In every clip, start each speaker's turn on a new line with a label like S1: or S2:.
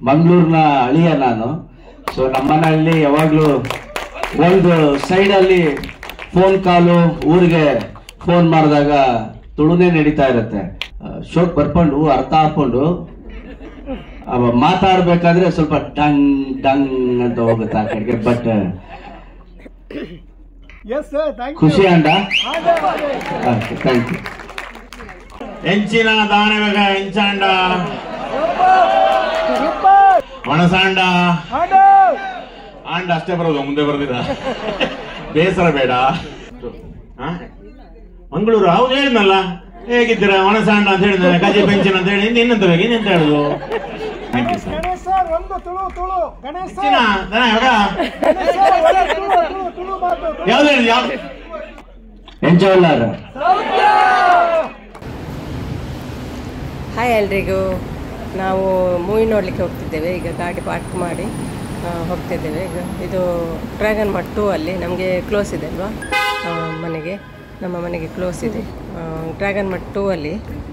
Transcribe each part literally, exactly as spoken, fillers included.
S1: ಮಂಗಳೂರಿನ ಅಳಿಯ ನಾನು. ಸೊ ನಮ್ಮನೆಯಲ್ಲಿ ಯಾವಾಗಲೂ ಒಂದು ಸೈಡಲ್ಲಿ ಫೋನ್ ಕಾಲು ಊರಿಗೆ ಫೋನ್ ಮಾಡಿದಾಗ ತುಳುನೇ ನಡೀತಾ ಇರುತ್ತೆ. ಶೋಕ್ ಬರ್ಕೊಂಡು ಅರ್ಥ ಹಾಕೊಂಡು ಮಾತಾಡ್ಬೇಕಾದ್ರೆ ಸ್ವಲ್ಪ ಡಂಗ್ ಡಂಗ್ ಅಂತ ಹೋಗುತ್ತೆ ಆ ಕಡೆಗೆ. ಬಟ್ ಖುಷಿ ಅಂಡ ಥ್ಯಾಂಕ್ ಯು.
S2: ಹೆಂಚಿನ ದಾನವೇಗ ಹೆಂಚಾಂಡ ಒಣಸಾಂಡ ಆಂಡ ಅಷ್ಟೇ ಬರೋದು, ಮುಂದೆ ಬರೋದಿಲ್ಲ. ಬೇಸರ ಬೇಡ. ಮಂಗಳೂರು ಹೌದು ಹೇಳಿದ್ನಲ್ಲ, ಹೇಗಿದ್ದೀರಾ ಒಣಸಾಂಡ ಅಂತ ಹೇಳಿದ್ರೆ ಕಜಿ ಪೆಂಚಿನ ಅಂತ ಹೇಳಿ ಇನ್ನೆಂತ ಬೇಕು ಇನ್ನೆಂತ ಹೇಳುದು. ಯಾವ್ದು ಹೇಳಿ ಯಾವ್ದು
S3: ಹಾಯ್ ಎಲ್ರಿಗೂ. ನಾವು ಮೂವಿ ನೋಡಲಿಕ್ಕೆ ಹೋಗ್ತಿದ್ದೇವೆ. ಈಗ ಗಾಡಿ ಪಾರ್ಕ್ ಮಾಡಿ ಹೋಗ್ತಿದ್ದೇವೆ. ಈಗ ಇದು ಡ್ರ್ಯಾಗನ್ ಮಠ ಟೂ ಅಲ್ಲಿ ನಮಗೆ ಕ್ಲೋಸ್ ಇದೆ ಅಲ್ವಾ, ಮನೆಗೆ ನಮ್ಮ ಮನೆಗೆ ಕ್ಲೋಸ್ ಇದೆ ಡ್ರ್ಯಾಗನ್ ಮಠ ಟೂ ಅಲ್ಲಿ.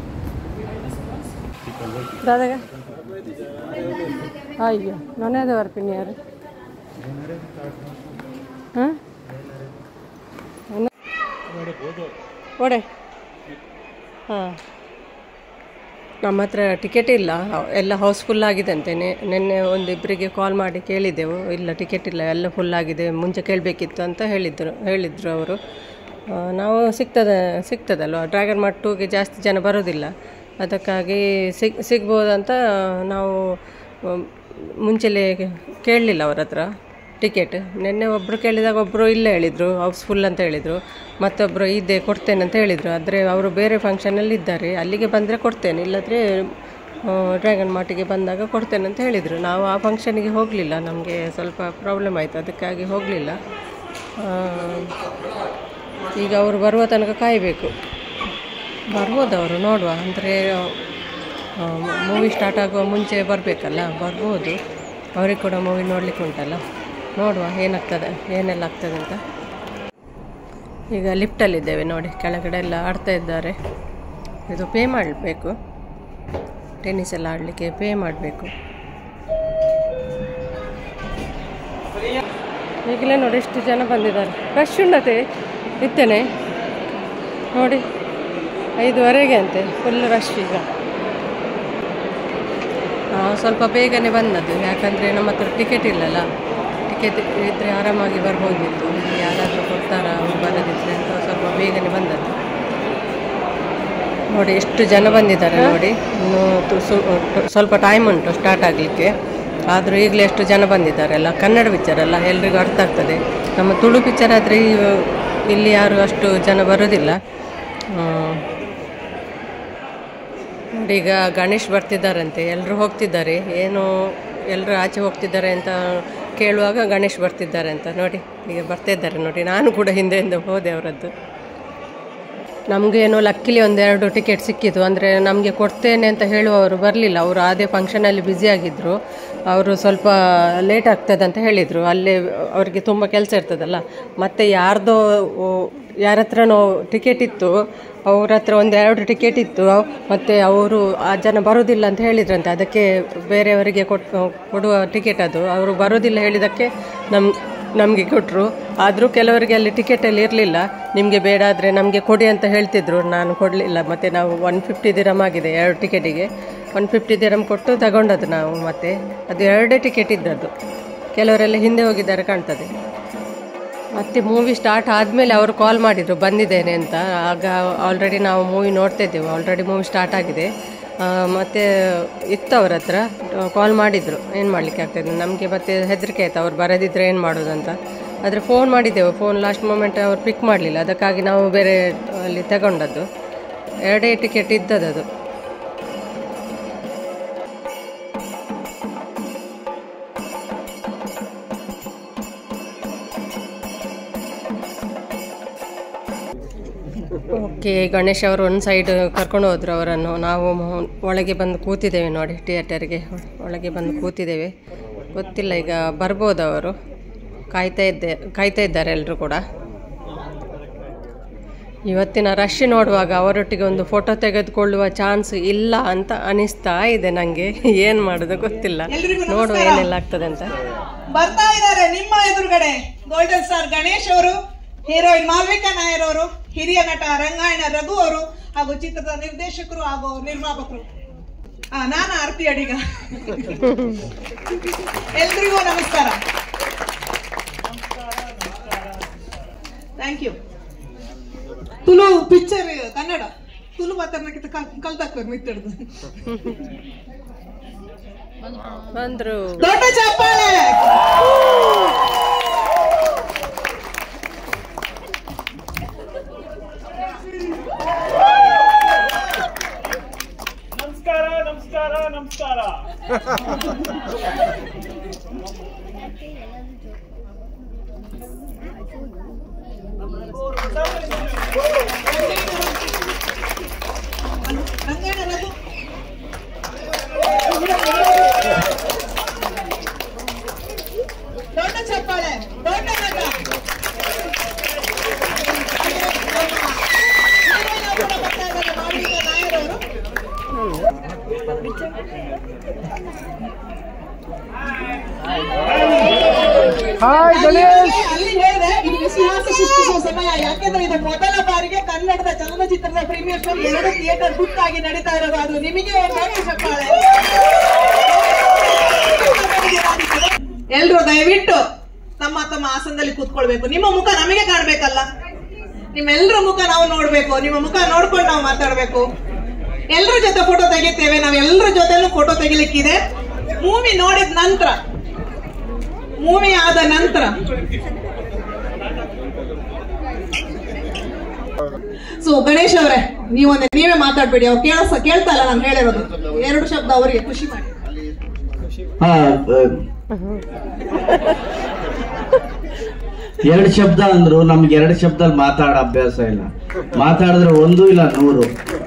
S3: ದಾದಾಗ ಅಯ್ಯೋ ನೊನೆದು ಬರ್ತೀನಿ ಯಾರು ಹಾಂ ಓಡೆ ಹಾಂ. ನಮ್ಮ ಹತ್ರ ಟಿಕೆಟ್ ಇಲ್ಲ, ಎಲ್ಲ ಹೌಸ್ಫುಲ್ ಆಗಿದೆ ಅಂತೆ. ನಿನ್ನೆ ಒಂದಿಬ್ಬರಿಗೆ ಕಾಲ್ ಮಾಡಿ ಕೇಳಿದ್ದೆವು, ಇಲ್ಲ ಟಿಕೆಟ್ ಇಲ್ಲ, ಎಲ್ಲ ಫುಲ್ ಆಗಿದೆ, ಮುಂಚೆ ಕೇಳಬೇಕಿತ್ತು ಅಂತ ಹೇಳಿದರು ಹೇಳಿದರು ಅವರು. ನಾವು ಸಿಗ್ತದೆ ಸಿಗ್ತದಲ್ವ, ಡ್ರ್ಯಾಗನ್ ಮಠ ಟೂಗೆ ಜಾಸ್ತಿ ಜನ ಬರೋದಿಲ್ಲ, ಅದಕ್ಕಾಗಿ ಸಿಗ್ ಸಿಗ್ಬೋದಂತ ನಾವು ಮುಂಚೆಲೇ ಕೇಳಲಿಲ್ಲ ಅವ್ರ ಹತ್ರ ಟಿಕೆಟ್. ನಿನ್ನೆ ಒಬ್ಬರು ಕೇಳಿದಾಗ ಒಬ್ಬರು ಇಲ್ಲ ಹೇಳಿದರು, ಹೌಸ್ಫುಲ್ ಅಂತ ಹೇಳಿದರು. ಮತ್ತೊಬ್ಬರು ಇದೆ ಕೊಡ್ತೇನೆ ಅಂತ ಹೇಳಿದರು. ಆದರೆ ಅವರು ಬೇರೆ ಫಂಕ್ಷನಲ್ಲಿ ಇದ್ದಾರೆ, ಅಲ್ಲಿಗೆ ಬಂದರೆ ಕೊಡ್ತೇನೆ, ಇಲ್ಲದ್ರೆ ಡ್ರ್ಯಾಗನ್ ಮಠಿಗೆ ಬಂದಾಗ ಕೊಡ್ತೇನೆ ಅಂತ ಹೇಳಿದರು. ನಾವು ಆ ಫಂಕ್ಷನಿಗೆ ಹೋಗಲಿಲ್ಲ, ನಮಗೆ ಸ್ವಲ್ಪ ಪ್ರಾಬ್ಲಮ್ ಆಯಿತು, ಅದಕ್ಕಾಗಿ ಹೋಗಲಿಲ್ಲ. ಈಗ ಅವರು ಬರುವ ತನಕ ಕಾಯಬೇಕು. ಬರ್ಬೋದು ಅವರು, ನೋಡುವ. ಅಂದರೆ ಮೂವಿ ಸ್ಟಾರ್ಟ್ ಆಗುವ ಮುಂಚೆ ಬರಬೇಕಲ್ಲ, ಬರ್ಬೋದು. ಅವ್ರಿಗೆ ಕೂಡ ಮೂವಿ ನೋಡಲಿಕ್ಕೆ ಉಂಟಲ್ಲ, ನೋಡುವ ಏನಾಗ್ತದೆ ಏನೆಲ್ಲ ಆಗ್ತದೆ ಅಂತ. ಈಗ ಲಿಫ್ಟಲ್ಲಿದ್ದೇವೆ ನೋಡಿ, ಕೆಳಗಡೆ ಎಲ್ಲ ಆಡ್ತಾ ಇದ್ದಾರೆ. ಇದು ಪೇ ಮಾಡಬೇಕು, ಟೆನ್ನಿಸ್ ಎಲ್ಲ ಆಡಲಿಕ್ಕೆ ಪೇ ಮಾಡಬೇಕು. ಈಗಲೇ ನೋಡಿ ಎಷ್ಟು ಜನ ಬಂದಿದ್ದಾರೆ, ರಶ್ ಉಂಡತೆ ಇತ್ತೇನೆ ನೋಡಿ, ಐದುವರೆಗೆ ಅಂತೆ ಫುಲ್ ರಶ್. ಈಗ ನಾವು ಸ್ವಲ್ಪ ಬೇಗನೆ ಬಂದದ್ದು, ಯಾಕಂದರೆ ನಮ್ಮ ಹತ್ರ ಟಿಕೆಟ್ ಇಲ್ಲಲ್ಲ. ಟಿಕೆಟ್ ಇದ್ದರೆ ಆರಾಮಾಗಿ ಬರ್ಬೋದಿತ್ತು, ಯಾರಾದರೂ ಕೊಡ್ತಾರ ಅವ್ರು ಬರೋದಿದ್ರೆ ಅಂತ ಸ್ವಲ್ಪ ಬೇಗನೆ ಬಂದದ್ದು. ನೋಡಿ ಎಷ್ಟು ಜನ ಬಂದಿದ್ದಾರೆ ನೋಡಿ, ಇನ್ನೂ ಸ್ವಲ್ಪ ಟೈಮ್ ಉಂಟು ಸ್ಟಾರ್ಟ್ ಆಗಲಿಕ್ಕೆ, ಆದರೂ ಈಗಲೇ ಎಷ್ಟು ಜನ ಬಂದಿದ್ದಾರೆ. ಎಲ್ಲ ಕನ್ನಡ ಪಿಕ್ಚರ್ ಅಲ್ಲ, ಎಲ್ರಿಗೂ ಅರ್ಥ ಆಗ್ತದೆ. ನಮ್ಮ ತುಳು ಪಿಕ್ಚರ್ ಆದರೆ ಇಲ್ಲಿ ಯಾರು ಅಷ್ಟು ಜನ ಬರೋದಿಲ್ಲ. ನೋಡಿ ಈಗ ಗಣೇಶ್ ಬರ್ತಿದ್ದಾರಂತೆ, ಎಲ್ಲರೂ ಹೋಗ್ತಿದ್ದಾರೆ. ಏನು ಎಲ್ಲರೂ ಆಚೆ ಹೋಗ್ತಿದ್ದಾರೆ ಅಂತ ಕೇಳುವಾಗ ಗಣೇಶ್ ಬರ್ತಿದ್ದಾರೆ ಅಂತ ನೋಡಿ, ಈಗ ಬರ್ತಿದ್ದಾರೆ ನೋಡಿ. ನಾನು ಕೂಡ ಹಿಂದೆಯಿಂದ ಹೋದೆ ಅವರದ್ದು. ನಮಗೇನೋ ಲಕ್ಕಿಲಿ ಒಂದೆರಡು ಟಿಕೆಟ್ ಸಿಕ್ಕಿತು, ಅಂದರೆ ನಮಗೆ ಕೊಡ್ತೇನೆ ಅಂತ ಹೇಳುವವರು ಬರಲಿಲ್ಲ. ಅವರು ಅದೇ ಫಂಕ್ಷನಲ್ಲಿ ಬ್ಯುಸಿಯಾಗಿದ್ದರು, ಅವರು ಸ್ವಲ್ಪ ಲೇಟ್ ಆಗ್ತದೆ ಅಂತ ಹೇಳಿದರು. ಅಲ್ಲೇ ಅವರಿಗೆ ತುಂಬ ಕೆಲಸ ಇರ್ತದಲ್ಲ. ಮತ್ತು ಯಾರ್ದೋ ಯಾರ ಹತ್ರನೋ ಟಿಕೆಟ್ ಇತ್ತು, ಅವ್ರ ಹತ್ರ ಒಂದೆರಡು ಟಿಕೆಟ್ ಇತ್ತು, ಮತ್ತು ಅವರು ಆ ಜನ ಬರೋದಿಲ್ಲ ಅಂತ ಹೇಳಿದ್ರಂತೆ. ಅದಕ್ಕೆ ಬೇರೆಯವರಿಗೆ ಕೊಟ್ಟು ಕೊಡುವ ಟಿಕೆಟ್ ಅದು, ಅವರು ಬರೋದಿಲ್ಲ ಹೇಳಿದ್ದಕ್ಕೆ ನಮ್ಮ ನಮಗೆ ಕೊಟ್ಟರು. ಆದರೂ ಕೆಲವರಿಗೆ ಅಲ್ಲಿ ಟಿಕೆಟಲ್ಲಿ ಇರಲಿಲ್ಲ. ನಿಮಗೆ ಬೇಡ ಆದರೆ ನಮಗೆ ಕೊಡಿ ಅಂತ ಹೇಳ್ತಿದ್ರು, ನಾನು ಕೊಡಲಿಲ್ಲ. ಮತ್ತು ನಾವು ಒನ್ ಫಿಫ್ಟಿ ದಿರಮ್ ಆಗಿದೆ ಎರಡು ಟಿಕೆಟಿಗೆ, ಒನ್ ಫಿಫ್ಟಿ ದಿರಮ್ ಕೊಟ್ಟು ತಗೊಂಡದ್ದು ನಾವು. ಮತ್ತು ಅದು ಎರಡೇ ಟಿಕೆಟ್ ಇದ್ದದ್ದು, ಕೆಲವರೆಲ್ಲ ಹಿಂದೆ ಹೋಗಿದ್ದಾರೆ ಕಾಣ್ತದೆ. ಮತ್ತು ಮೂವಿ ಸ್ಟಾರ್ಟ್ ಆದಮೇಲೆ ಅವರು ಕಾಲ್ ಮಾಡಿದರು ಬಂದಿದ್ದೇನೆ ಅಂತ. ಆಗ ಆಲ್ರೆಡಿ ನಾವು ಮೂವಿ ನೋಡ್ತಾ ಇದ್ದೇವೆ, ಆಲ್ರೆಡಿ ಮೂವಿ ಸ್ಟಾರ್ಟ್ ಆಗಿದೆ. ಮತ್ತು ಇತ್ತು ಅವ್ರ ಹತ್ರ, ಕಾಲ್ ಮಾಡಿದರು. ಏನು ಮಾಡಲಿಕ್ಕೆ ಆಗ್ತಾಯಿದೆ ನಮಗೆ, ಮತ್ತು ಹೆದರಿಕೆ ಆಯಿತು ಅವ್ರು ಬರೋದಿದ್ರೆ ಏನು ಮಾಡೋದಂತ. ಆದರೆ ಫೋನ್ ಮಾಡಿದ್ದೆವು, ಫೋನ್ ಲಾಸ್ಟ್ ಮೂಮೆಂಟ್ ಅವ್ರು ಪಿಕ್ ಮಾಡಲಿಲ್ಲ, ಅದಕ್ಕಾಗಿ ನಾವು ಬೇರೆ ಅಲ್ಲಿ ತಗೊಂಡದ್ದು. ಎರಡೇ ಟಿಕೆಟ್ ಇದ್ದದ್ದು. ಓಕೆ, ಗಣೇಶ್ ಅವರು ಒಂದು ಸೈಡ್ ಕರ್ಕೊಂಡು ಹೋದರು ಅವರನ್ನು. ನಾವು ಒಳಗೆ ಬಂದು ಕೂತಿದ್ದೇವೆ ನೋಡಿ, ಥಿಯೇಟರ್ಗೆ ಒಳಗೆ ಬಂದು ಕೂತಿದ್ದೇವೆ. ಗೊತ್ತಿಲ್ಲ ಈಗ ಬರ್ಬೋದು ಅವರು, ಕಾಯ್ತಾ ಇದ್ದೆ ಕಾಯ್ತಾ ಇದ್ದಾರೆ ಎಲ್ಲರೂ ಕೂಡ. ಇವತ್ತಿನ ರಶ್ ನೋಡುವಾಗ ಅವರೊಟ್ಟಿಗೆ ಒಂದು ಫೋಟೋ ತೆಗೆದುಕೊಳ್ಳುವ ಚಾನ್ಸ್ ಇಲ್ಲ ಅಂತ ಅನಿಸ್ತಾ ಇದೆ ನನಗೆ. ಏನು ಮಾಡೋದು ಗೊತ್ತಿಲ್ಲ, ನೋಡುವ ಏನೆಲ್ಲ ಆಗ್ತದೆ ಅಂತ.
S4: ಬರ್ತಾ ಇದ್ದಾರೆ ನಿಮ್ಮ ಎದುರುಗಡೆ ಗೋಲ್ಡನ್ ಸ್ಟಾರ್ ಗಣೇಶ್ ಅವರು, ಹೀರೋಯಿನ್ ಮಾಲ್ವಿಕಾ ನಾಯರ್ ಅವರು, ಹಿರಿಯ ನಟ ರಂಗಾಯಣ ರಘು ಅವರು ಹಾಗೂ ಚಿತ್ರದ ನಿರ್ದೇಶಕರು ಹಾಗೂ ನಿರ್ಮಾಪಕರು. ಆ ನಾನು ಆರ್ತಿ ಅಡಿಗ. ಎಲ್ರಿಗೂ ನಮಸ್ಕಾರ. Thank you. Tulu picture Kannada Tulu ಮಾತಾಡ್ಲಿಕ್ಕೆ ಕಲ್ತಾಕ್ಬೇಕು ಮಿತ್ತಡ್ದು
S3: ಬಂದ್ರು.
S4: ದೊಡ್ಡ ಚಪ್ಪಾಳೆ.
S5: ನಮಸ್ಕಾರ ನಮಸ್ಕಾರ ನಮಸ್ಕಾರ.
S4: ದೊಡ್ಡ ಚಪ್ಪಾಳೆ. ದೊಡ್ಡ ನಟ ಮಾಲ್ವಿಕಾ ನಾಯರ್ ಅವರು.
S5: ಹಾಯ್ ಗಣೇಶ್.
S4: ಅಲ್ಲಿ ಹೇಳಿದೆ ಇದು ಇತಿಹಾಸ ಸೃಷ್ಟಿಸುವ ಸಮಯ. ಯಾಕೆಂದ್ರೆ ಇದು ಮೊದಲ ಬಾರಿಗೆ ಕನ್ನಡದ ಚಲನಚಿತ್ರದ ಪ್ರೀಮಿಯರ್ ಶೋ ಎರಡು ಥಿಯೇಟರ್ ಬುಕ್ ಆಗಿ ನಡೀತಾ ಇರೋದು. ಅದು ನಿಮಗೆ ಒಂದು ದೊಡ್ಡ ಚಪ್ಪಾಳೆ. ಎಲ್ರು ದಯವಿಟ್ಟು ತಮ್ಮ ತಮ್ಮ ಆಸನದಲ್ಲಿ ಕೂತ್ಕೊಳ್ಬೇಕು. ನಿಮ್ಮ ಮುಖ ನಮಗೆ ಕಾಣ್ಬೇಕಲ್ಲ, ನಿಮ್ಮೆಲ್ಲರ ಮುಖ ನಾವು ನೋಡ್ಬೇಕು. ನಿಮ್ಮ ಮುಖ ನೋಡ್ಕೊಂಡು ನಾವು ಮಾತಾಡ್ಬೇಕು. ಎಲ್ಲರ ಜೊತೆ ಫೋಟೋ ತೆಗಿತೇವೆ. ನಾವ್ ಎಲ್ಲರ ಜೊತೆಲೂ ಫೋಟೋ ತೆಗಿಲಿಕ್ಕಿದೆ. ಮೂವಿ ನೋಡಿದ ನಂತರ, ಮೂವಿ ಆದ ನಂತರ. ಸೊ ಗಣೇಶ್ ಅವರೇ, ನೀವೊಂದೇ ನೀವೇ ಮಾತಾಡ್ಬೇಡಿ. ಅವ್ರು ಕೇಳಿಸ ಕೇಳ್ತಾ ಇಲ್ಲ ನಾನು ಹೇಳಿರೋದು. ಎರಡು ಶಬ್ದ ಅವರಿಗೆ ಖುಷಿ ಮಾಡಿ.
S1: ಎರಡು ಶಬ್ದ ಅಂದ್ರು ನಮ್ಗೆ ಎರಡು ಶಬ್ದಲ್ಲಿ ಮಾತಾಡ ಅಭ್ಯಾಸ ಇಲ್ಲ. ಮಾತಾಡಿದ್ರೆ ಒಂದು ಇಲ್ಲ ನೂರು.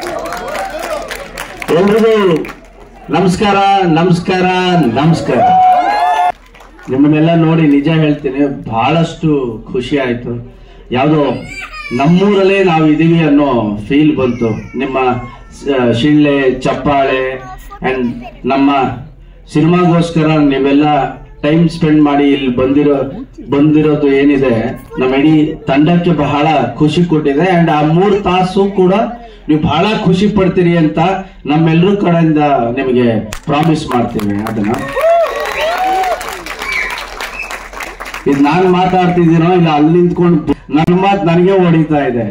S1: ಎಲ್ರಿಗೂ ನಮಸ್ಕಾರ ನಮಸ್ಕಾರ ನಮಸ್ಕಾರ. ನಿಮ್ಮನ್ನೆಲ್ಲ ನೋಡಿ ನಿಜ ಹೇಳ್ತೀನಿ, ಬಹಳಷ್ಟು ಖುಷಿ ಆಯ್ತು. ಯಾವುದೋ ನಮ್ಮೂರಲ್ಲೇ ನಾವು ಇದೀವಿ ಅನ್ನೋ ಫೀಲ್ ಬಂತು. ನಿಮ್ಮ ಶಿಳ್ಳೆ ಚಪ್ಪಾಳೆ ಅಂಡ್ ನಮ್ಮ ಸಿನಿಮಾಗೋಸ್ಕರ ನೀವೆಲ್ಲ ಟೈಮ್ ಸ್ಪೆಂಡ್ ಮಾಡಿ ಇಲ್ಲಿ ಬಂದಿರೋ ಬಂದಿರೋದು ಏನಿದೆ ನಮ್ಮ ಇಡೀ ತಂಡಕ್ಕೆ ಬಹಳ ಖುಷಿ ಕೊಟ್ಟಿದೆ. ಅಂಡ್ ಆ ಮೂರು ತಾಸು ಕೂಡ ನೀವು ಬಹಳ ಖುಷಿ ಪಡ್ತೀರಿ ಅಂತ ನಮ್ಮೆಲ್ಲರ ಕಡೆಯಿಂದ ನಿಮಗೆ ಪ್ರಾಮಿಸ್ ಮಾಡ್ತೀವಿ. ಅದನ್ನ ಇದು ನಾನು ಮಾತಾಡ್ತಿದ್ದೀನೋ ಇಲ್ಲ ಅಲ್ಲಿ ನಿಂತ್ಕೊಂಡು ನನ್ನ ಮಾತು ನನಗೆ ಹೊಡಿತಾ ಇದೆ.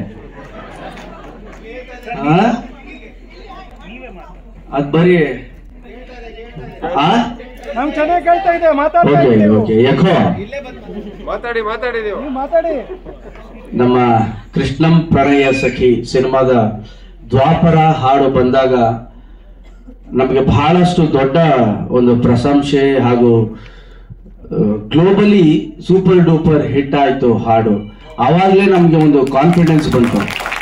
S1: ಅದ್ ಬರೀ
S5: ನಮ್ ಚೆನ್ನಾಗಿ ಕೇಳ್ತಾ ಇದೆ.
S6: ಮಾತಾಡಿ ಮಾತಾಡಿ
S5: ಮಾತಾಡಿ.
S1: ನಮ್ಮ ಕೃಷ್ಣಂ ಪ್ರಣಯ ಸಖಿ ಸಿನಿಮಾದ ದ್ವಾಪರ ಹಾಡು ಬಂದಾಗ ನಮಗೆ ಬಹಳಷ್ಟು ದೊಡ್ಡ ಒಂದು ಪ್ರಶಂಸೆ ಹಾಗೂ ಗ್ಲೋಬಲಿ ಸೂಪರ್ ಡೂಪರ್ ಹಿಟ್ ಆಯ್ತು ಹಾಡು. ಆವಾಗಲೇ ನಮ್ಗೆ ಒಂದು ಕಾನ್ಫಿಡೆನ್ಸ್ ಬಂತು.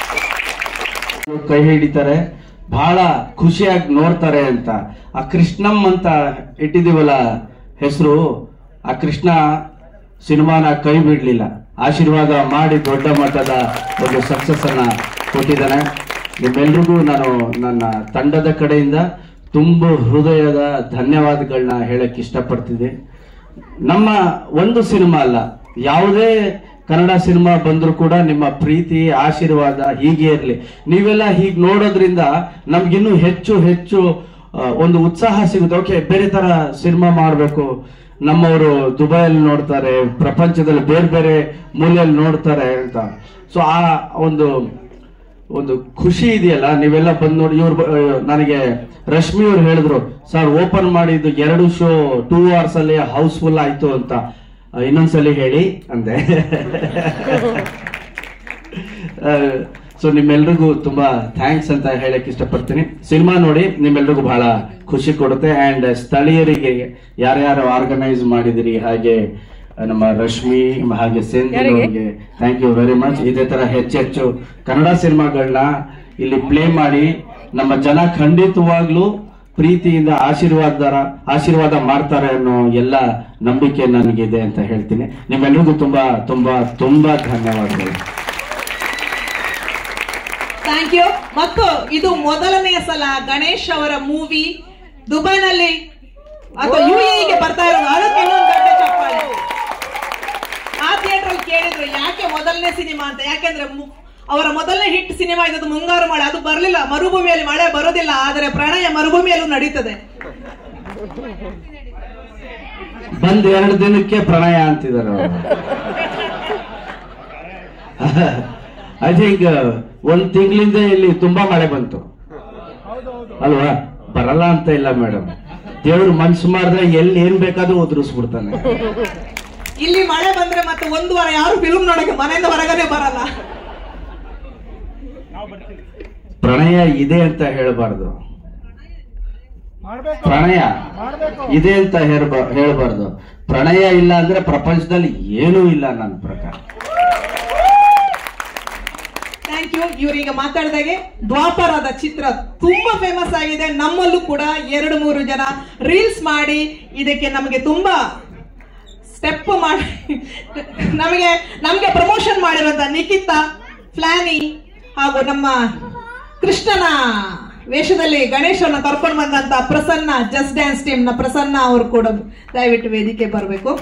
S1: ಕೈ ಹಿಡಿತಾರೆ, ಬಹಳ ಖುಷಿಯಾಗಿ ನೋಡ್ತಾರೆ ಅಂತ. ಆ ಕೃಷ್ಣಂ ಅಂತ ಇಟ್ಟಿದೀವಲ್ಲ ಹೆಸರು, ಆ ಕೃಷ್ಣ ಸಿನಿಮಾನ ಕೈ ಬಿಡ್ಲಿಲ್ಲ, ಆಶೀರ್ವಾದ ಮಾಡಿ ದೊಡ್ಡ ಮಟ್ಟದ ಒಂದು ಸಕ್ಸಸ್ ಅನ್ನ ಕೊಟ್ಟಿದ್ದಾನೆ. ನಿಮ್ಮೆಲ್ರಿಗೂ ನಾನು ನನ್ನ ತಂಡದ ಕಡೆಯಿಂದ ತುಂಬ ಹೃದಯದ ಧನ್ಯವಾದಗಳನ್ನ ಹೇಳಕ್ ಇಷ್ಟಪಡ್ತಿದ್ದೆ. ನಮ್ಮ ಒಂದು ಸಿನಿಮಾ ಅಲ್ಲ, ಯಾವುದೇ ಕನ್ನಡ ಸಿನಿಮಾ ಬಂದ್ರು ಕೂಡ ನಿಮ್ಮ ಪ್ರೀತಿ ಆಶೀರ್ವಾದ ಹೀಗೆ ಇರಲಿ. ನೀವೆಲ್ಲ ಹೀಗೆ ನೋಡೋದ್ರಿಂದ ನಮ್ಗಿನ್ನೂ ಹೆಚ್ಚು ಹೆಚ್ಚು ಒಂದು ಉತ್ಸಾಹ ಸಿಗುತ್ತೆ. ಓಕೆ, ಬೇರೆ ತರ ಸಿನಿಮಾ ಮಾಡಬೇಕು. ನಮ್ಮವರು ದುಬೈಯಲ್ಲಿ ನೋಡ್ತಾರೆ, ಪ್ರಪಂಚದಲ್ಲಿ ಬೇರೆ ಬೇರೆ ಮೂಲೆಯಲ್ಲಿ ನೋಡ್ತಾರೆ ಅಂತ. ಸೊ ಆ ಒಂದು ಒಂದು ಖುಷಿ ಇದೆಯಲ್ಲ, ನೀವೆಲ್ಲ ಬಂದು ನೋಡಿ. ಇವ್ರು ನನಗೆ ರಶ್ಮಿ ಅವ್ರು ಹೇಳಿದ್ರು, ಸರ್ ಓಪನ್ ಮಾಡಿದ್ದು ಎರಡು ಶೋ ಟೂ ಅವರ್ಸ್ ಅಲ್ಲಿ ಹೌಸ್ಫುಲ್ ಆಯ್ತು ಅಂತ. ಇನ್ನೊಂದ್ಸಲಿ ಹೇಳಿ ಅಂದೆ. ಸೊ ನಿಮ್ಮೆಲ್ರಿಗೂ ತುಂಬಾ ಥ್ಯಾಂಕ್ಸ್ ಅಂತ ಹೇಳಕ್ ಇಷ್ಟಪಡ್ತೀನಿ. ಸಿನಿಮಾ ನೋಡಿ ನಿಮ್ಮೆಲ್ರಿಗೂ ಬಹಳ ಖುಷಿ ಕೊಡುತ್ತೆ. ಅಂಡ್ ಸ್ಥಳೀಯರಿಗೆ ಯಾರ್ಯಾರು ಆರ್ಗನೈಸ್ ಮಾಡಿದಿರಿ, ಹಾಗೆ ನಮ್ಮ ರಶ್ಮಿ ಹಾಗೆ ಸೇಂದ್ರ ಅವರಿಗೆ ಥ್ಯಾಂಕ್ ಯು ವೆರಿ ಮಚ್. ಇದೇ ತರ ಹೆಚ್ಚೆಚ್ಚು ಕನ್ನಡ ಸಿನಿಮಾಗಳನ್ನ ಇಲ್ಲಿ ಪ್ಲೇ ಮಾಡಿ ನಮ್ಮ ಜನ ಖಂಡಿತವಾಗ್ಲೂ ಪ್ರೀತಿಯಿಂದ ಆಶೀರ್ವಾದ ಆಶೀರ್ವಾದ ಮಾಡ್ತಾರೆ ಅನ್ನೋ ಎಲ್ಲ ನಂಬಿಕೆ ನನಗಿದೆ ಅಂತ ಹೇಳ್ತೀನಿ. ನಿಮ್ಮೆಲ್ಲರಿಗೂ ತುಂಬಾ ತುಂಬಾ ತುಂಬಾ ಧನ್ಯವಾದಗಳು.
S4: Thank you. ಮತ್ತು ಇದು ಮೊದಲನೆಯ ಸಲ ಗಣೇಶ್ ಅವರ ಮೂವಿ ದುಬೈನಲ್ಲಿ ಅಥವಾ ಯು ಎಗೆ ಬರ್ತಾ ಇರೋದು, ಅದಕ್ಕೆ ಇನ್ನೊಂದು ದೊಡ್ಡ ಚಪ್ಪಾಳೆ. ಆ ಥಿಯೇಟರ್ ಅಲ್ಲಿ ಕೇಳಿದ್ರು ಯಾಕೆ ಮೊದಲನೇ ಸಿನಿಮಾ ಅಂತ. ಯಾಕೆಂದ್ರೆ ಅವರ ಮೊದಲನೇ ಹಿಟ್ ಸಿನಿಮಾ ಇದ್ದದ್ದು ಮುಂಗಾರು ಮಳೆ, ಅದು ಬರಲಿಲ್ಲ. ಮರುಭೂಮಿಯಲ್ಲಿ ಮಳೆ ಬರೋದಿಲ್ಲ, ಆದರೆ ಪ್ರಣಯ ಮರುಭೂಮಿಯಲ್ಲೂ ನಡೀತದೆ.
S1: ಬಂದ್ ಎರಡು ದಿನಕ್ಕೆ ಪ್ರಣಯ ಅಂತಿದ್ದಾರೆ. ಐ ಥಿಂಕ್ ಒಂದ್ ತಿಂಗಳಿಂದ ಇಲ್ಲಿ ತುಂಬಾ ಮಳೆ ಬಂತು ಅಲ್ವಾ? ಬರಲ್ಲ ಅಂತ ಇಲ್ಲ ಮೇಡಮ್, ದೇವ್ರು ಮನ್ಸು ಮಾಡಿದ್ರೆ ಎಲ್ಲಿ ಏನ್ ಬೇಕಾದ್ರೂ ಉದುರಿಸ್ಬಿಡ್ತಾನೆ.
S4: ಇಲ್ಲಿ ಮಳೆ ಬಂದ್ರೆ ಮತ್ತೆ ಒಂದು ವಾರ ಯಾರು ಫಿಲ್ಮ್ ನೋಡಕ್ಕೆ ಮನೆಯಿಂದ ಹೊರಗಡೆ ಬರಲ್ಲ.
S1: ಪ್ರಣಯ ಇದೆ ಅಂತ ಹೇಳಬಾರ್ದು, ಪ್ರಣಯ ಇದೆ ಅಂತ ಹೇಳ್ಬಾರ್ದು. ಪ್ರಣಯ ಇಲ್ಲ ಅಂದ್ರೆ ಪ್ರಪಂಚದಲ್ಲಿ ಏನೂ ಇಲ್ಲ ನನ್ನ ಪ್ರಕಾರ.
S4: Thank you. ಇವರೀಗ ಮಾತಾಡಿದಾಗೆ ದ್ವಾಪರದ ಚಿತ್ರ ತುಂಬಾ ಫೇಮಸ್ ಆಗಿದೆ. ನಮ್ಮಲ್ಲೂ ಕೂಡ ಎರಡು ಮೂರು ಜನ ರೀಲ್ಸ್ ಮಾಡಿ ಇದಕ್ಕೆ ನಮಗೆ ತುಂಬಾ ಸ್ಟೆಪ್ ಮಾಡಿ ನಮಗೆ ನಮಗೆ ಪ್ರಮೋಷನ್ ಮಾಡಿರುವಂತ ನಿಖಿತಾ, ಫ್ಲಾನಿ ಹಾಗೂ ನಮ್ಮ ಕೃಷ್ಣನ ವೇಷದಲ್ಲಿ ಗಣೇಶನ ಕರ್ಕೊಂಡು ಬಂದಂತ ಪ್ರಸನ್ನ, ಜಸ್ಟ್ ಡ್ಯಾನ್ಸ್ ಟೀಮ್ ನ ಪ್ರಸನ್ನ ಅವರು ಕೂಡ ದಯವಿಟ್ಟು ವೇದಿಕೆ ಬರಬೇಕು.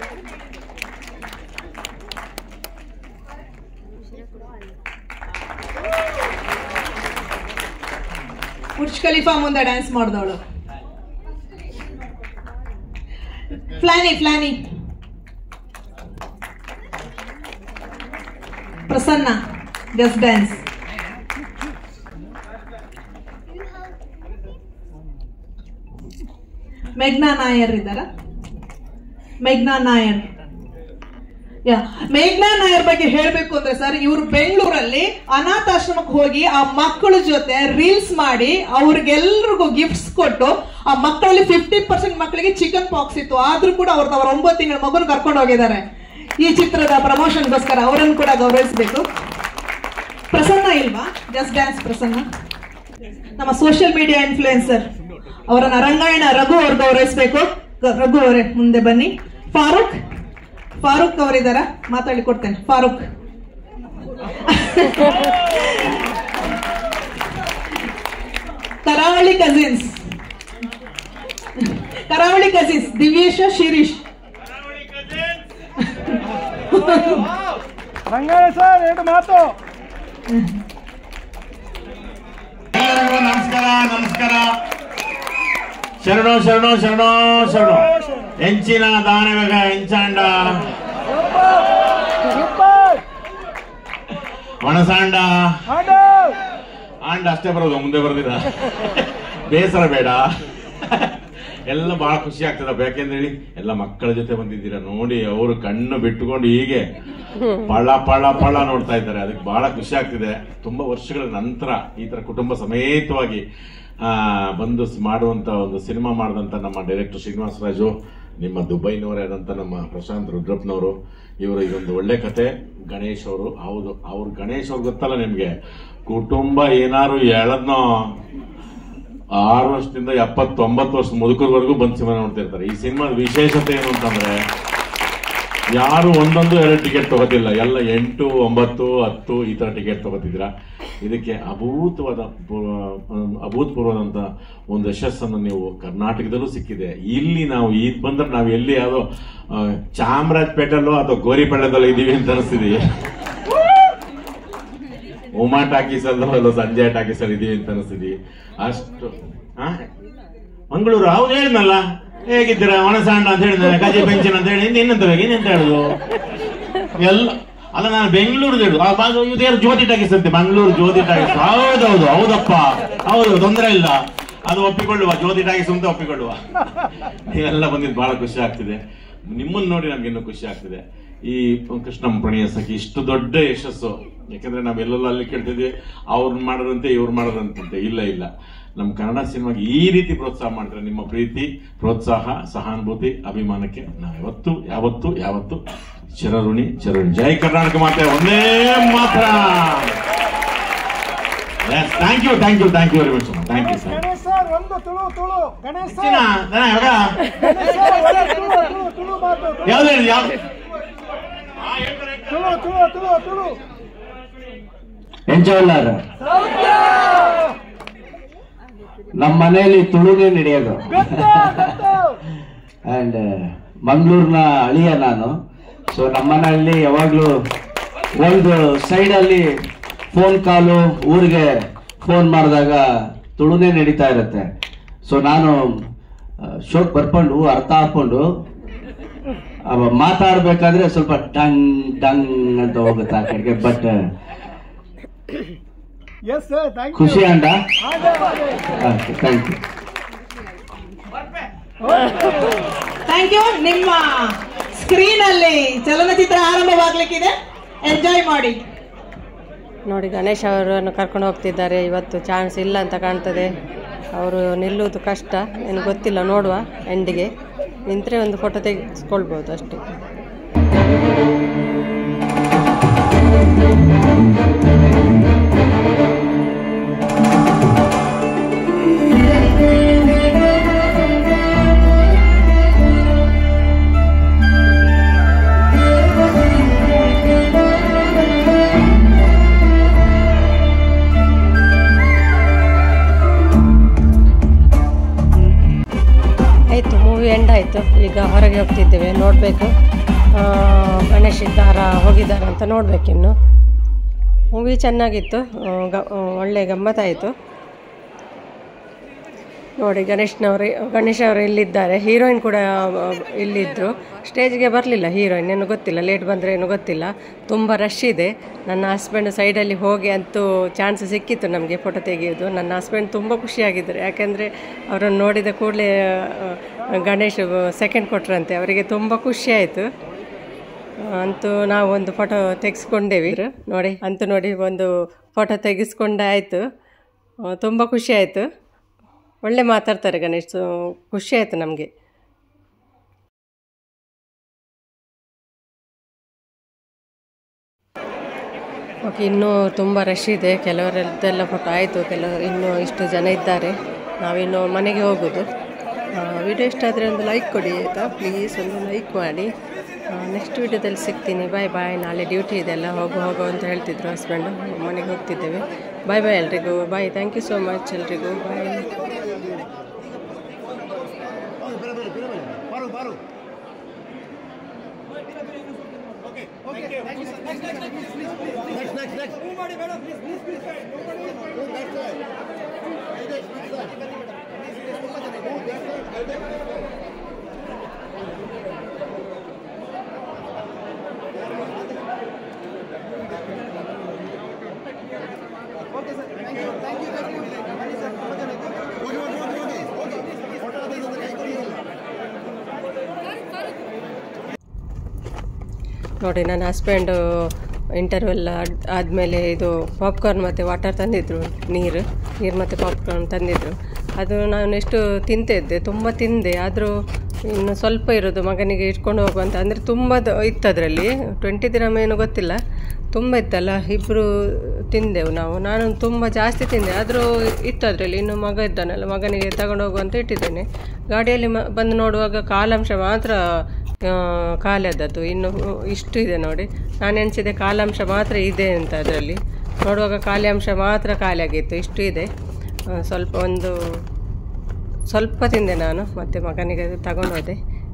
S4: ಬುರ್ಜ್ ಖಲೀಫಾ ಮುಂದೆ ಡ್ಯಾನ್ಸ್ ಮಾಡಿದವಳು ಫ್ಲಾನಿ. ಫ್ಲಾನಿ ಪ್ರಸನ್ನ ಜಸ್ಟ್ ಡ್ಯಾನ್ಸ್. ಮೇಘ್ನಾ ನಾಯರ್ ಇದ್ದಾರ? ಮೇಘ್ನಾ ನಾಯರ್, ಯಾ ಮೇಘ್ನಾ ನಾಯರ್ ಬಗ್ಗೆ ಹೇಳ್ಬೇಕು ಅಂದ್ರೆ ಸರ್, ಇವರು ಬೆಂಗಳೂರಲ್ಲಿ ಅನಾಥಾಶ್ರಮಕ್ಕೆ ಹೋಗಿ ಆ ಮಕ್ಕಳ ಜೊತೆ ರೀಲ್ಸ್ ಮಾಡಿ ಅವ್ರಿಗೆಲ್ರಿಗೂ ಗಿಫ್ಟ್ಸ್ ಕೊಟ್ಟು, ಆ ಮಕ್ಕಳಲ್ಲಿ ಫಿಫ್ಟಿ ಪರ್ಸೆಂಟ್ ಮಕ್ಕಳಿಗೆ ಚಿಕನ್ ಪಾಕ್ಸ್ ಇತ್ತು, ಆದ್ರೂ ಕೂಡ ಅವ್ರ ಅವ್ರ ಒಂಬತ್ತು ತಿಂಗಳ ಮಗುನ ಕರ್ಕೊಂಡು ಹೋಗಿದ್ದಾರೆ ಈ ಚಿತ್ರದ ಪ್ರಮೋಷನ್ಗೋಸ್ಕರ. ಅವರನ್ನು ಕೂಡ ಗೌರವಿಸಬೇಕು. ಪ್ರಸನ್ನ ಇಲ್ವಾ? ಜಸ್ಟ್ ಡ್ಯಾನ್ಸ್ ಪ್ರಸನ್ನ ನಮ್ಮ ಸೋಷಿಯಲ್ ಮೀಡಿಯಾ ಇನ್ಫ್ಲೂಯೆನ್ಸರ್, ಅವರನ್ನ ರಂಗಾಯಣ ರಘು ಅವ್ರು ಗೌರವಿಸಬೇಕು. ರಘು ಅವರೇ ಮುಂದೆ ಬನ್ನಿ. ಫಾರೂಕ್ ಫಾರೂಕ್ ಅವರಿದ್ದಾರ? ಮಾತಾಡಿ ಕೊಡ್ತೇನೆ. ಫಾರೂಕ್ ಕರಾವಳಿ ಕಸಿನ್ಸ್, ಕರಾವಳಿ ಕಸಿನ್ಸ್ ದಿವ್ಯೇಶ, ಶಿರೀಶ್.
S5: ರಂಗಾಯ ಸರ್ ಎರಡು ಮಾತು.
S2: ಎಲ್ಲರಿಗೂ ನಮಸ್ಕಾರ, ನಮಸ್ಕಾರ. ಶರಣೋ ಶರಣೋ ಶರಣೋ ಶರಣೋ. ಹೆಂಚಿನ ದಾನವೇಗ ಹೆಂಚಾಂಡ ಒಣಸಾಂಡ ಆಂಡ ಅಷ್ಟೇ ಬರೋದು, ಮುಂದೆ ಬರೋದಿಲ್ಲ. ಬೇಸರ ಬೇಡ, ಎಲ್ಲ ಬಹಳ ಖುಷಿ ಆಗ್ತದಪ್ಪ. ಯಾಕೆಂದ್ರೆ ಎಲ್ಲ ಮಕ್ಕಳ ಜೊತೆ ಬಂದಿದ್ದೀರಾ ನೋಡಿ, ಅವರು ಕಣ್ಣು ಬಿಟ್ಟುಕೊಂಡು ಹೀಗೆ ಪಳ ಪಳ ಪಳ ನೋಡ್ತಾ ಇದ್ದಾರೆ. ಅದಕ್ಕೆ ಬಹಳ ಖುಷಿ ಆಗ್ತಿದೆ. ತುಂಬಾ ವರ್ಷಗಳ ನಂತರ ಈ ತರ ಕುಟುಂಬ ಸಮೇತವಾಗಿ ಆ ಬಂದು ಮಾಡುವಂತ ಒಂದು ಸಿನಿಮಾ ಮಾಡಿದಂತ ನಮ್ಮ ಡೈರೆಕ್ಟರ್ ಶ್ರೀನಿವಾಸ ರಾಜು, ನಿಮ್ಮ ದುಬೈನವರೇ ಆದಂತ ನಮ್ಮ ಪ್ರಶಾಂತ್ ರುದ್ರಪ್ಪನವರು, ಇವರು ಇದೊಂದು ಒಳ್ಳೆ ಕತೆ. ಗಣೇಶ್ ಅವರು, ಹೌದು ಅವ್ರು ಗಣೇಶ್ ಅವ್ರು ಗೊತ್ತಲ್ಲ ನಿಮ್ಗೆ, ಕುಟುಂಬ ಏನಾರು ಎಳದ್ನೋ ಆರು ವರ್ಷದಿಂದ ಎಪ್ಪತ್ತೊಂಬತ್ತು ವರ್ಷ ಮುದುಕರವರೆಗೂ ಬಂದು ಸಿನಿಮಾ ನೋಡ್ತಿರ್ತಾರೆ. ಈ ಸಿನಿಮಾದ ವಿಶೇಷತೆ ಏನು ಅಂತಂದ್ರೆ, ಯಾರು ಒಂದೊಂದು ಎರಡು ಟಿಕೆಟ್ ತಗೋತಿಲ್ಲ, ಎಲ್ಲ ಎಂಟು ಒಂಬತ್ತು ಹತ್ತು ಈ ತರ ಟಿಕೆಟ್ ತಗೋತಿದ್ದೀರಾ. ಇದಕ್ಕೆ ಅಭೂತವಾದ ಅಭೂತಪೂರ್ವದಂತ ಒಂದು ಯಶಸ್ಸನ್ನು ನೀವು ಕರ್ನಾಟಕದಲ್ಲೂ ಸಿಕ್ಕಿದೆ. ಇಲ್ಲಿ ನಾವು ಈಗ ಬಂದ್ರೆ ನಾವು ಎಲ್ಲಿ ಯಾವುದೋ ಚಾಮರಾಜಪೇಟೆಲ್ಲೋ ಅಥವಾ ಗೋರಿಪಳ್ಳೆದಲ್ಲೋ ಇದೀವಿ ಅಂತ ಅನಿಸ್ತಿದೀವಿ. ಉಮಾ ಟಾಕೀಸ್ ಅಲ್ಲೋ ಸಂಜಯ್ ಟಾಕೀಸ್ ಅಲ್ಲಿ ಇದೀವಿ ಅಂತ ಅನಿಸ್ತಿದೀವಿ. ಅಷ್ಟು ಮಂಗಳೂರು ಹೌದು ಹೇಳಿದ್ನಲ್ಲ, ಹೇಗಿದ್ದೀರಾ ಒಣಸಾಂಡ ಅಂತ ಹೇಳಿದ, ಗಜೆ ಪೆನ್ಷನ್ ಅಂತ ಹೇಳಿ ಇನ್ನೆಂತ ಬೇಕು ಇನ್ನೆಂತ ಹೇಳುದು ಎಲ್ಲ ಅಲ್ಲ. ನಾನು ಬೆಂಗಳೂರು ಹೇಳುದು ಜ್ಯೋತಿ ಟಾಕೀಸ್ ಅಂತೆ, ಮಂಗಳೂರು ಜ್ಯೋತಿ ಟಾಕೀಸ್. ಹೌದೌದು ಹೌದಪ್ಪ, ಹೌದು ತೊಂದರೆ ಇಲ್ಲ, ಅದು ಒಪ್ಪಿಕೊಳ್ಳುವ, ಜ್ಯೋತಿ ಟಾಕೀಸ್ ಅಂತ ಒಪ್ಪಿಕೊಳ್ಳುವ. ನೀವೆಲ್ಲ ಬಂದಿದ್ದು ಬಹಳ ಖುಷಿ ಆಗ್ತಿದೆ. ನಿಮ್ಮನ್ನು ನೋಡಿ ನಮ್ಗೆ ಇನ್ನೂ ಖುಷಿ ಆಗ್ತಿದೆ. ಈ ಕೃಷ್ಣಂ ಪ್ರಣಯ ಸಖಿ ಇಷ್ಟು ದೊಡ್ಡ ಯಶಸ್ಸು. ಯಾಕಂದ್ರೆ ನಾವೆಲ್ಲ ಅಲ್ಲಿ ಕೇಳ್ತಿದ್ವಿ, ಅವ್ರು ಮಾಡೋದಂತೆ ಇವ್ರು ಮಾಡೋದಂತೆ. ಇಲ್ಲ ಇಲ್ಲ, ನಮ್ಮ ಕನ್ನಡ ಸಿನಿಮಾಗೆ ಈ ರೀತಿ ಪ್ರೋತ್ಸಾಹ ಮಾಡ್ತಾರೆ. ನಿಮ್ಮ ಪ್ರೀತಿ, ಪ್ರೋತ್ಸಾಹ, ಸಹಾನುಭೂತಿ, ಅಭಿಮಾನಕ್ಕೆ ನಾವು ಯಾವತ್ತು ಯಾವತ್ತು ಯಾವತ್ತು ಚಿರಋಣಿ ಚಿರಋಣಿ. ಜೈ ಕರ್ನಾಟಕ ಮಾತೆ ಒಂದೇ ಮಾತ್ರ. Thank you thank you thank you very much. Thank you sir.
S5: Ganesh sir ಒಂದು ತುಳು ತುಳು ಗಣೇಶ್ ಸರ್ ತುಳು ಮಾತು
S2: ಯಾವ್ದು ಹೇಳಿ ಯಾವ್ದು
S5: ತುಳು ತುಳು ತುಳು ತುಳು.
S1: ಎಂಜಾಯ್ಲರ್ ನಮ್ಮ ಮನೆಯಲ್ಲಿ ತುಳುನೇ ನಡೆಯೋದು. ಅಂಡ್ ಮಂಗಳೂರಿನ ಅಳಿಯ ನಾನು. ಸೊ ನಮ್ಮ ಮನೆಯಲ್ಲಿ ಯಾವಾಗ್ಲೂ ಒಂದು ಸೈಡ್ ಅಲ್ಲಿ ಫೋನ್ ಕಾಲು ಊರಿಗೆ ಫೋನ್ ಮಾಡಿದಾಗ ತುಳುನೇ ನಡೀತಾ ಇರುತ್ತೆ. ಸೊ ನಾನು ಶೋಕ್ ಬರ್ಕೊಂಡು ಅರ್ಥ ಹಾಕೊಂಡು ಮಾತಾಡ್ಬೇಕಾದ್ರೆ ಸ್ವಲ್ಪ ಡಂಗ್ ಡಂಗ್ ಅಂತ ಹೋಗುತ್ತೆ ಆ ಕಡೆಗೆ. ಬಟ್ ಖುಷಿ ಅಂಡ. Thank you
S4: thank you. ನಿಮ್ಮ ಸ್ಕ್ರೀನ್ ಅಲ್ಲಿ ಚಲನಚಿತ್ರ ಆರಂಭವಾಗ್ಲಿಕ್ಕಿದೆ, ಎಂಜಾಯ್ ಮಾಡಿ.
S3: ನೋಡಿ, ಗಣೇಶ್ ಅವರನ್ನು ಕರ್ಕೊಂಡು ಹೋಗ್ತಿದ್ದಾರೆ. ಇವತ್ತು ಚಾನ್ಸ್ ಇಲ್ಲ ಅಂತ ಕಾಣ್ತದೆ. ಅವರು ನಿಲ್ಲುವುದು ಕಷ್ಟ, ಏನು ಗೊತ್ತಿಲ್ಲ, ನೋಡುವ. ಎಂಡಿಗೆ ನಿಂತರೆ ಒಂದು ಫೋಟೋ ತೆಗೆಸ್ಕೊಳ್ಬೋದು ಅಷ್ಟೇ. ಆಯಿತು, ಮೂವಿ ಎಂಡ್ ಆಯಿತು. ಈಗ ಹೊರಗೆ ಹೋಗ್ತಿದ್ದೇವೆ, ನೋಡಬೇಕು ಗಣೇಶ್ ಇದ್ದಾರಾ ಹೋಗಿದ್ದಾರಾ ಅಂತ ನೋಡಬೇಕಿನ್ನು. ಮೂವಿ ಚೆನ್ನಾಗಿತ್ತು, ಗ ಒಳ್ಳೆ ಗಮ್ಮತ್ತಾಯಿತು. ನೋಡಿ, ಗಣೇಶ್ನವರು ಗಣೇಶ್ ಅವರು ಇಲ್ಲಿದ್ದಾರೆ. ಹೀರೋಯಿನ್ ಕೂಡ ಇಲ್ಲಿದ್ದರು. ಸ್ಟೇಜ್ಗೆ ಬರಲಿಲ್ಲ ಹೀರೋಯಿನ್, ಏನು ಗೊತ್ತಿಲ್ಲ, ಲೇಟ್ ಬಂದರೆ ಏನು ಗೊತ್ತಿಲ್ಲ. ತುಂಬ ರಶ್ ಇದೆ. ನನ್ನ ಹಸ್ಬೆಂಡ್ ಸೈಡಲ್ಲಿ ಹೋಗಿ ಅಂತೂ ಚಾನ್ಸ್ ಸಿಕ್ಕಿತ್ತು ನಮಗೆ ಫೋಟೋ ತೆಗೆಯೋದು. ನನ್ನ ಹಸ್ಬೆಂಡ್ ತುಂಬ ಖುಷಿಯಾಗಿದ್ದರು, ಯಾಕೆಂದರೆ ಅವರನ್ನು ನೋಡಿದ ಕೂಡಲೇ ಗಣೇಶ್ ಸೆಕೆಂಡ್ ಕೊಟ್ರಂತೆ. ಅವರಿಗೆ ತುಂಬ ಖುಷಿಯಾಯಿತು. ಅಂತೂ ನಾವು ಒಂದು ಫೋಟೋ ತೆಗೆಸ್ಕೊಂಡೇವಿ. ನೋಡಿ, ಅಂತೂ ನೋಡಿ ಒಂದು ಫೋಟೋ ತೆಗೆಸ್ಕೊಂಡಾಯಿತು. ತುಂಬ ಖುಷಿಯಾಯಿತು. ಒಳ್ಳೆ ಮಾತಾಡ್ತಾರೆ ಗಣೇಶ್, ಖುಷಿ ಆಯಿತು ನಮಗೆ. ಓಕೆ, ಇನ್ನೂ ತುಂಬ ರಶ್ ಇದೆ. ಕೆಲವರದ್ದೆಲ್ಲ ಫೋಟೋ ಆಯಿತು, ಕೆಲವರು ಇನ್ನೂ ಇಷ್ಟು ಜನ ಇದ್ದಾರೆ. ನಾವಿನ್ನು ಮನೆಗೆ ಹೋಗೋದು. ವಿಡಿಯೋ ಇಷ್ಟ ಆದರೆ ಒಂದು ಲೈಕ್ ಕೊಡಿ ಆಯಿತಾ, ಪ್ಲೀಸ್ ಒಂದು ಲೈಕ್ ಮಾಡಿ. ನೆಕ್ಸ್ಟ್ ವಿಡಿಯೋದಲ್ಲಿ ಸಿಗ್ತೀನಿ. ಬಾಯ್ ಬಾಯ್. ನಾಳೆ ಡ್ಯೂಟಿ ಇದೆಲ್ಲ, ಹೋಗು ಹೋಗು ಅಂತ ಹೇಳ್ತಿದ್ರು ಹಸ್ಬೆಂಡು. ಮನೆಗೆ ಹೋಗ್ತಿದ್ದೇವೆ. ಬಾಯ್ ಬಾಯ್ ಎಲ್ರಿಗೂ. Bye. Thank you so much ಎಲ್ರಿಗೂ. ಬಾಯ್. ನೋಡಿ, ನನ್ನ ಹಸ್ಬೆಂಡು ಇಂಟರ್ವೆಲ್ ಆದಮೇಲೆ ಇದು ಪಾಪ್ಕಾರ್ನ್ ಮತ್ತು ವಾಟರ್ ತಂದಿದ್ದರು, ನೀರು ನೀರು ಮತ್ತು ಪಾಪ್ಕಾರ್ನ್ ತಂದಿದ್ದರು. ಅದು ನಾನು ಎಷ್ಟು ತಿಂತಿದ್ದೆ, ತುಂಬ ತಿಂದೆ. ಆದರೂ ಇನ್ನು ಸ್ವಲ್ಪ ಇರೋದು ಮಗನಿಗೆ ಇಟ್ಕೊಂಡು ಹೋಗುವಂತ. ಅಂದರೆ ತುಂಬ ಇತ್ತು ಅದರಲ್ಲಿ, ಟ್ವೆಂಟಿ ದಿರಮ್ ಏನು ಗೊತ್ತಿಲ್ಲ, ತುಂಬ ಇತ್ತಲ್ಲ. ಇಬ್ಬರು ತಿಂದೆವು ನಾವು. ನಾನು ತುಂಬ ಜಾಸ್ತಿ ತಿಂದೆ, ಆದರೂ ಇತ್ತು ಅದರಲ್ಲಿ. ಇನ್ನು ಮಗ ಇದ್ದಾನಲ್ಲ, ಮಗನಿಗೆ ತಗೊಂಡು ಹೋಗುವಂತ ಇಟ್ಟಿದ್ದೇನೆ. ಗಾಡಿಯಲ್ಲಿ ಮ ಬಂದು ನೋಡುವಾಗ ಕಾಲಾಂಶ ಮಾತ್ರ ಖಾಲಿ ಆದದ್ದು. ಇನ್ನು ಇಷ್ಟು ಇದೆ ನೋಡಿ. ನಾನು ಎಣಿಸಿದೆ ಕಾಲಾಂಶ ಮಾತ್ರ ಇದೆ ಅಂತ, ಅದರಲ್ಲಿ ನೋಡುವಾಗ ಖಾಲಿ ಅಂಶ ಮಾತ್ರ ಖಾಲಿ ಆಗಿತ್ತು. ಇಷ್ಟು ಇದೆ. ಸ್ವಲ್ಪ ಒಂದು ಸ್ವಲ್ಪ ತಿಂದೆ ನಾನು, ಮತ್ತು ಮಗನಿಗೆ ತಗೊಂಡು ಹೋದೆ.